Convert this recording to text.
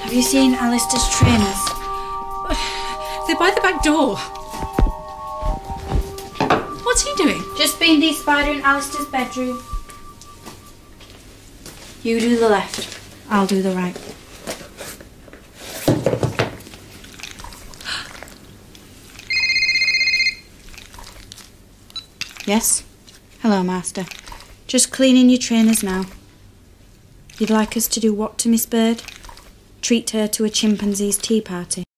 Have you seen Alistair's trainers? They're by the back door. What's he doing? Just been de-spidering Alistair's bedroom. You do the left, I'll do the right. Yes? Hello, Master. Just cleaning your trainers now. You'd like us to do what to Miss Bird? Treat her to a chimpanzee's tea party?